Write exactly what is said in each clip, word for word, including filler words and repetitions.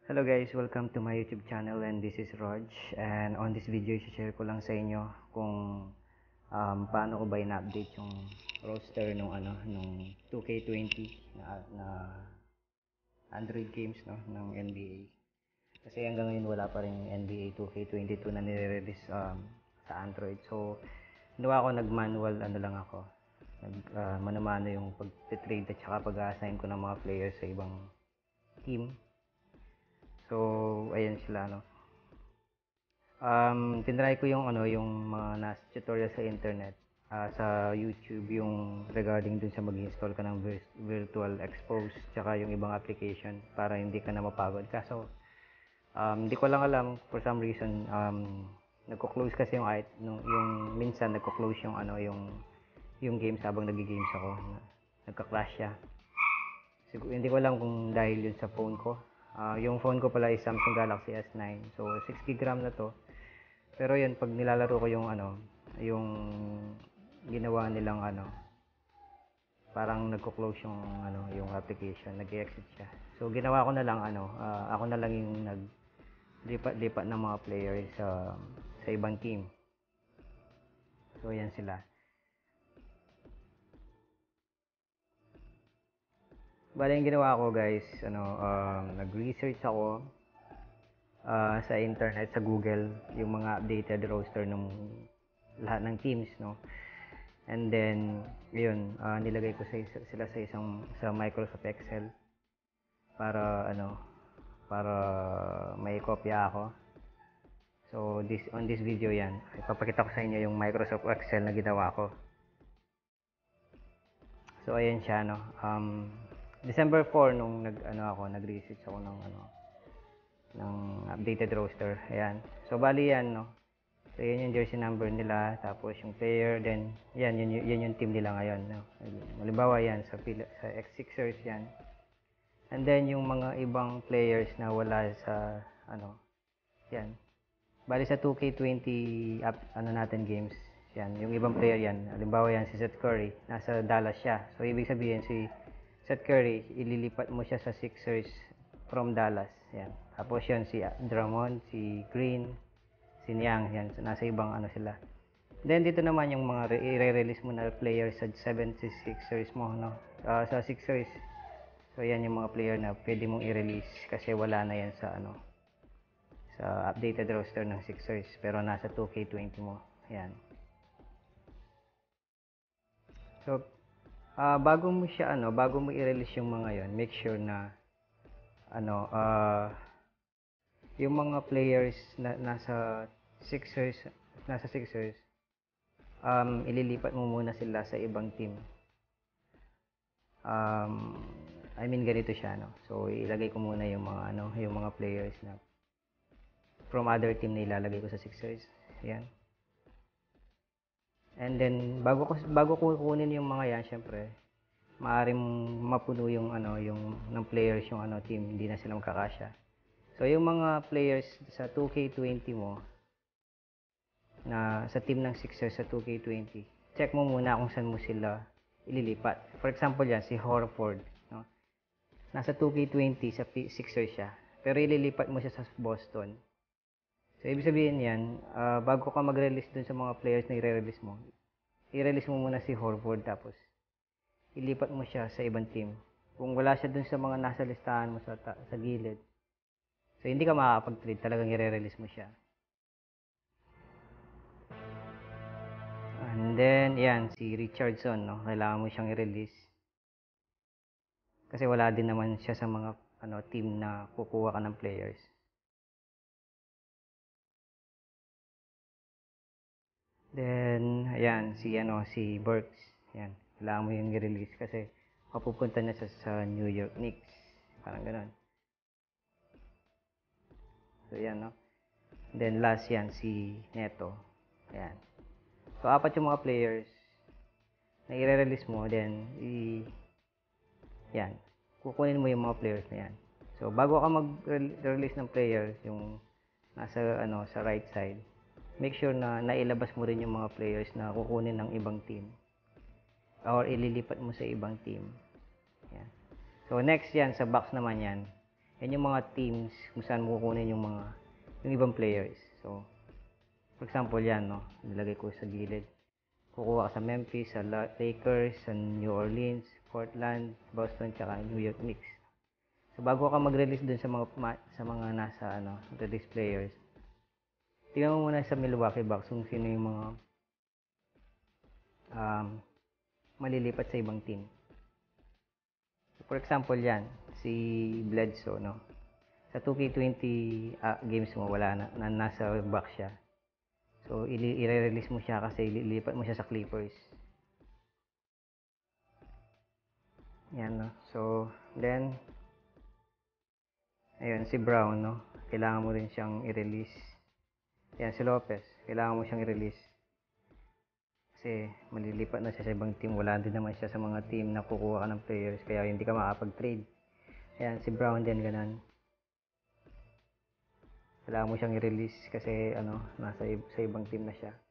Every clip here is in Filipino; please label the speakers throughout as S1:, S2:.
S1: Hello guys, welcome to my YouTube channel and this is Rog, and on this video share ko lang sa inyo kung um, paano ko ba ina-update yung roster nung ano nung two K twenty na, na Android games no ng N B A. Kasi hanggang ngayon wala pa ring N B A two K twenty-two na nire-release um, sa Android. So ginawa ko nag-manual ano lang ako. Nag uh, mano-mano yung pag-trade at saka pag-assign ko ng mga players sa ibang team. So, ayan sila, no. Um, tinry ko yung ano, yung mga nasa tutorial sa internet, uh, sa YouTube, yung regarding dun sa mag-install ka ng vir- virtual expose, tsaka yung ibang application para hindi ka na mapagod. Kaso, um, hindi ko lang alam, for some reason, um, nagko-close kasi yung, yung, yung minsan nagko-close yung ano, yung, yung games habang nag-games ako. Nagka-crash siya. Siguro, hindi ko alam kung dahil yun sa phone ko. Uh, yung phone ko pala is Samsung Galaxy S nine. So, six gig RAM na to. Pero yun, pag nilalaro ko yung ano, yung ginawa nilang ano, parang nagko-close yung ano, yung application, nag-exit siya. So, ginawa ko na lang ano, uh, ako na lang yung nag-lipat-lipat ng mga players sa sa ibang team. So, yan sila. Bale, yung ginawa ko guys, ano, um, nag-research ako uh, sa internet, sa Google, yung mga updated roster ng lahat ng teams, no. And then, yun, uh, nilagay ko sa, sila sa isang sa Microsoft Excel para ano, para may kopya ako. So, this on this video yan, ipapakita ko sa inyo yung Microsoft Excel na ginawa ko. So, ayan siya, no. Um, December four nung nag ano ako, nag-research ako ng ano ng updated roster. Ayan. So bali yan, no. So yan yung jersey number nila, tapos yung player, then yan yun, yan yung team nila ngayon, no. Halimbawa yan sa sa X-Sixers yan. And then yung mga ibang players na wala sa ano, yan. Bali sa two K twenty up, ano natin games, yan, yung ibang player yan. Halimbawa yan si Seth Curry, nasa Dallas siya. So ibig sabihin si Seth Curry, ililipat mo siya sa Sixers from Dallas. Yan. Tapos yun, si Drummond, si Green, si Niang, yan. So, nasa ibang ano sila. Then dito naman yung mga i-release mo na players sa seventy-sixers mo, no? Uh, sa Sixers. So yan yung mga player na pwede mong i-release kasi wala na yan sa ano, sa updated roster ng Sixers, pero nasa two K twenty mo. Yan. So uh, bago mo siya ano, bago mo i-release yung mga yon, make sure na ano, uh, yung mga players na nasa Sixers, nasa Sixers, um, ililipat mo muna sila sa ibang team. Um, I mean ganito siya, no. So ilagay ko muna yung mga ano, yung mga players na from other team na ilalagay ko sa Sixers. Yan. And then bago ko bago ko kunin yung mga yan, syempre, maaring mapuno yung ano, yung ng players yung ano team, hindi na sila magkakasya. So yung mga players sa two K twenty mo na sa team ng Sixers sa two K twenty, check mo muna kung saan mo sila ililipat. For example yan, si Horford, no? Nasa two K twenty sa Sixers siya, pero ililipat mo siya sa Boston. So ibig sabihin yan, uh, bago ka mag-release dun sa mga players na i-release mo, i-release mo muna si Horford, tapos ilipat mo siya sa ibang team. Kung wala siya dun sa mga nasa listahan mo sa, sa gilid, so hindi ka makakapag-trade, talagang i-release mo siya. And then, yan, si Richardson, no? Kailangan mo siyang i-release. Kasi wala din naman siya sa mga ano team na kukuha ka ng players. Then, ayan, si ano, si Burks. Yan, kailangan mo yung i-release kasi mapupunta na siya sa New York Knicks. Parang gano'n. So, yan, no? Then, last yan, si Neto. Ayan. So, apat yung mga players na i-release mo, then, i- yan, kukunin mo yung mga players na yan. So, bago ka mag-release ng players, yung nasa, ano, sa right side, make sure na nailabas mo rin yung mga players na kukunin ng ibang team or ililipat mo sa ibang team. Yan. So, next yan, sa box naman yan, yan yung mga teams kung saan mo kukunin yung mga yung ibang players. So, for example yan, no, nilagay ko sa gilid. Kukuha ka sa Memphis, sa Lakers, sa New Orleans, Portland, Boston, tsaka New York Knicks. So, bago ka mag-release dun sa mga sa mga nasa ano, release players, tingnan mo muna sa Milwaukee Bucks kung sino yung mga um, malilipat sa ibang team. For example yan, si Bledsoe, no? Sa two K twenty uh, games mo, wala na, na nasa Bucks siya. So, i-release mo siya kasi ililipat mo siya sa Clippers. Yan, no? So, then, ayun, si Brown, no? Kailangan mo rin siyang i-release. Yan, si Lopez. Kailangan mo siyang i-release. Kasi, malilipat na siya sa ibang team. Wala din naman siya sa mga team na kukuha ka ng players. Kaya, hindi ka makapag-trade. Ayan, si Brown din, ganun. Kailangan mo siyang i-release kasi, ano, nasa sa ibang team na siya.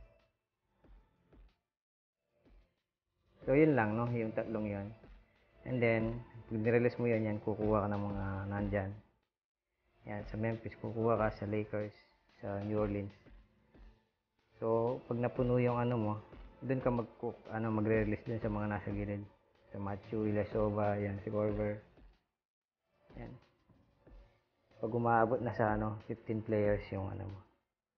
S1: So, yun lang, no? Yung tatlong yun. And then, pag nirelease mo yun, yan, kukuha ka ng mga nandyan. Yan, sa Memphis, kukuha ka sa Lakers, sa New Orleans. So, pag napuno yung ano mo, doon ka mag ano, magre-release dun sa mga nasa gilid. Sa Matthew, Ilyasova, yan, si Korver. Yan. Pag umaabot na sa ano, fifteen players yung ano mo.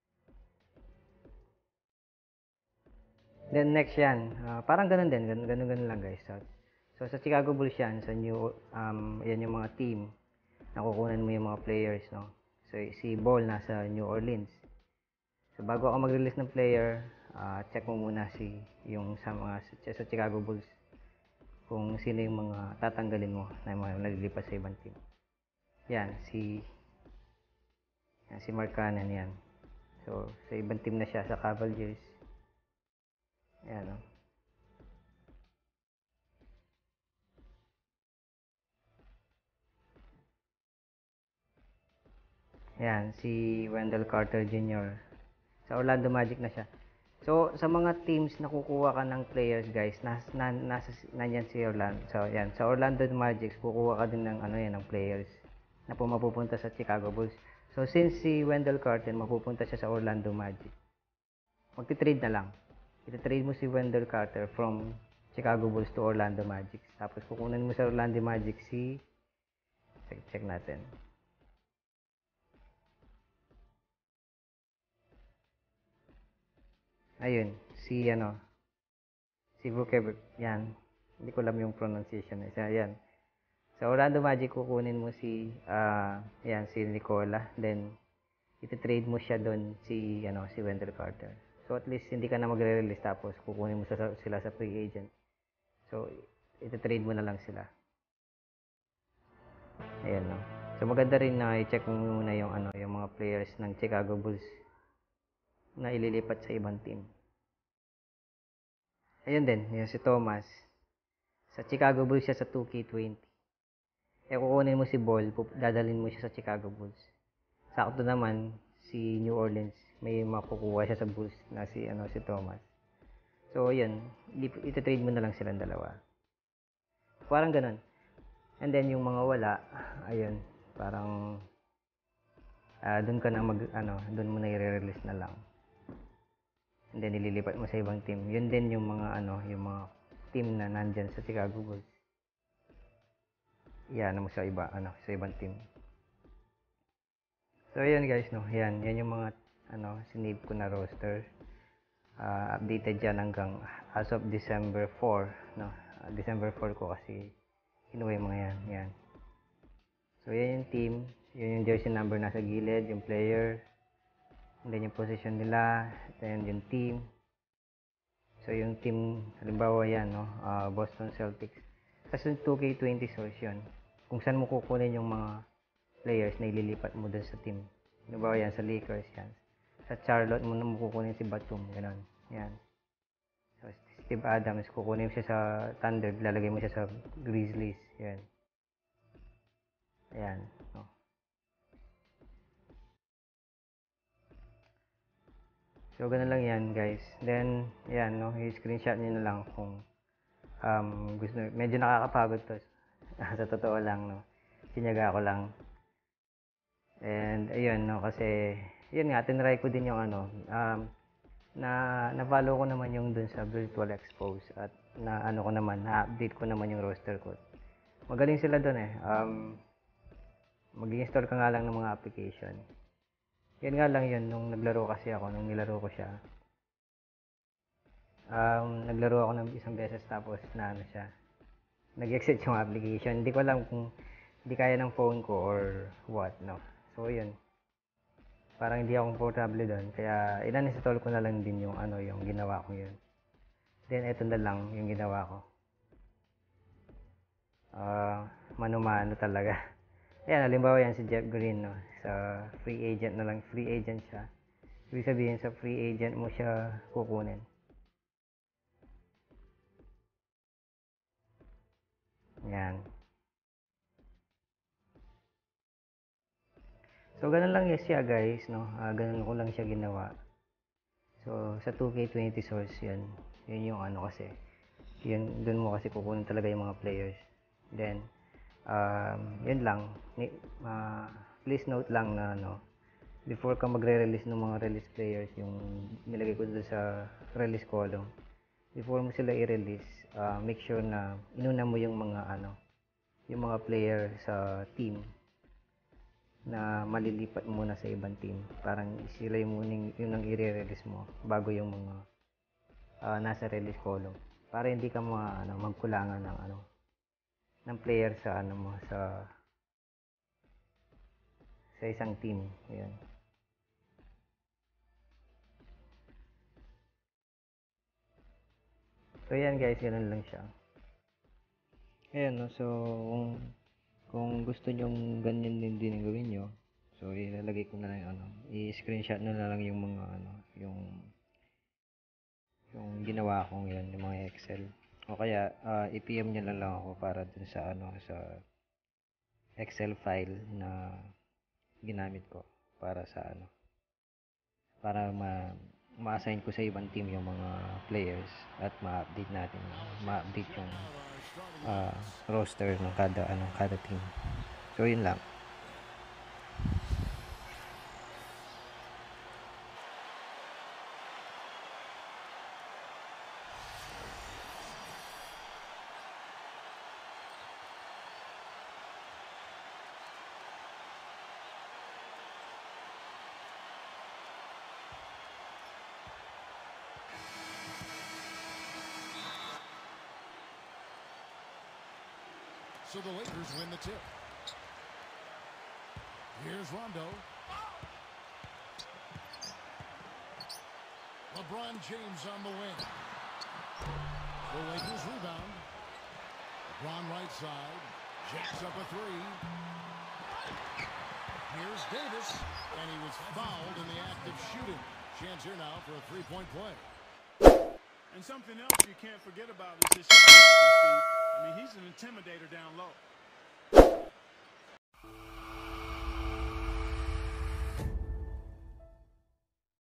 S1: Then next yan, uh, parang ganun din, ganun, ganun, ganun lang guys. So, so sa Chicago Bulls yan, sa New, um, yan yung mga team, nakukunan mo yung mga players, no? So, si Ball nasa New Orleans. So, bago ako mag-release ng player, uh, check mo muna si yung sa mga sa Chicago Bulls kung sino yung mga tatanggalin mo na mga naglilipat sa ibang team. Yan, si yan, si Mark Cannon yan. So, sa ibang team na siya, sa Cavaliers. Yan, no? Yan, si Wendell Carter Junior Sa Orlando Magic na siya. So, sa mga teams na kukuha ka ng players, guys, nas, na, nasa, nanyan si Orlando. So, yan, sa Orlando Magic, kukuha ka din ng, ano yan, ng players na mapupunta sa Chicago Bulls. So, since si Wendell Carter, mapupunta siya sa Orlando Magic, magti-trade na lang. Iti-trade mo si Wendell Carter from Chicago Bulls to Orlando Magic. Tapos, kukunan mo sa Orlando Magic si, check, check natin. Ayun, si ano, si Vucevic, yan. Hindi ko alam yung pronunciation eh. Yan. Sa Orlando Magic, kukunin mo si, ah, uh, yan, si Nicola. Then, iti-trade mo siya doon si, ano, si Wendell Carter. So, at least, hindi ka na magre-release tapos kukunin mo sa, sila sa free agent. So, iti-trade mo na lang sila. Ayan, no. So, maganda rin na i-check mo muna yung, ano, yung mga players ng Chicago Bulls na ililipat sa ibang team. Ayun din, yun si Thomas. Sa Chicago Bulls siya sa two K twenty. Eh, kukunin mo si Ball, dadalhin mo siya sa Chicago Bulls. Sakto naman, si New Orleans, may makukuha siya sa Bulls na si, ano, si Thomas. So, yun, iti-trade mo na lang silang dalawa. Parang ganun. And then, yung mga wala, ayun, parang, uh, dun ka na mag, ano, dun mo na i-release na lang. And then, ililipat mo sa ibang team. Yun din yung mga, ano, yung mga team na nandyan sa Chicago Bulls. Yan, mo sa iba, ano, sa ibang team. So, yan guys, no, yan, yan yung mga, ano, sinave ko na roster. Uh, updated yan hanggang as of December fourth, no, uh, December fourth ko kasi kinuha yung mga yan, yan. So, yan yung team, yun yung jersey number nasa gilid, yung player, and then yung position nila, then yung team. So, yung team, halimbawa yan, no, uh, Boston Celtics. Kasi yung two K twenty source yun. Kung saan mo kukunin yung mga players na ililipat mo dun sa team. Halimbawa yan, sa Lakers yan. Sa Charlotte mo na mo kukunin si Batum, gano'n. Yan. So, Steve Adams, kukunin mo siya sa Thunder, lalagay mo siya sa Grizzlies. Yan. Ayan. No. So, ganun lang yan, guys. Then, yan, no, i-screenshot nyo na lang kung um, gusto, medyo nakakapagod to. Sa totoo lang, no. Tinaga ko lang. And ayun, no, kasi yun nga, tinry ko din yung ano, um, na na-follow ko naman yung dun sa Virtual Expose at na ano ko naman, na-update ko naman yung roster ko. Magaling sila dun eh. Um, mag-install ka nga lang ng mga application. Yan nga lang yun, nung naglaro kasi ako, nung nilaro ko siya. Um, naglaro ako ng isang beses tapos na ano siya, nag-exit yung application. Hindi ko alam kung hindi kaya ng phone ko or what, no. So yun, parang hindi ako comfortable doon, kaya ininstall ko na lang din yung ano, yung ginawa ko yun. Then eto na lang yung ginawa ko. Uh, mano-mano talaga. Ayan, halimbawa yan si Jeff Green, no. Sa free agent na lang, free agent siya. Ibig sabihin sa free agent mo siya kukunin. Yan. So, ganun lang yun siya guys, no. Uh, ganun ko lang siya ginawa. So, sa two K twenty source yun. Yun yung ano kasi. Yun, dun mo kasi kukunin talaga yung mga players. Then, um, yun lang. Uh, please note lang na, no, before ka magre-release ng mga release players, yung nilagay ko doon sa release column, before mo sila i-release, uh, make sure na inuna mo yung mga ano, yung mga player sa team na malilipat muna sa ibang team. Parang sila yung muning yung nang i-release mo bago yung mga uh, nasa release column. Para hindi ka ma, ano, magkulangan ng ano ng player sa ano mo sa sa isang team. Ayun. So yan guys, ganun lang siya. Ayan, no, so kung, kung gusto nyong ganyan din din ang gawin nyo, so ilalagay ko na lang ano, i-screenshot na, na lang yung mga ano, yung yung ginawa kong yun, yung mga Excel. O kaya uh, i-P M nyo na lang ako para dun sa ano, sa Excel file na ginamit ko para sa ano, para ma ma-assign ko sa ibang team yung mga players at ma-update natin, ma-update yung uh, roster ng kada ano kada team. So yun lang.
S2: So the Lakers win the tip. Here's Rondo. LeBron James on the wing. The Lakers rebound. LeBron right side. Jacks up a three. Here's Davis. And he was fouled in the act of shooting. Chance here now for a three-point play.
S3: And something else you can't forget about is his shot, Steve. I mean, he's an intimidator down low.